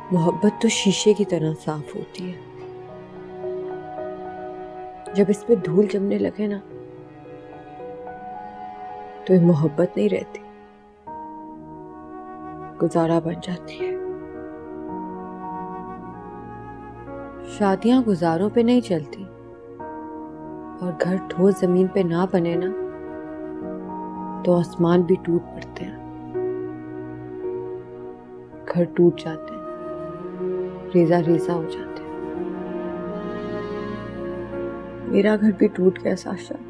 मोहब्बत तो शीशे की तरह साफ होती है, जब इस पे धूल जमने लगे ना तो ये मोहब्बत नहीं रहती, गुजारा बन जाती है। शादियां गुजारों पे नहीं चलती, और घर ठोस जमीन पे ना बने ना तो आसमान भी टूट पड़ते हैं, घर टूट जाते हैं, रेजा रेजा हो जाते हैं। मेरा घर भी टूट गया साशा।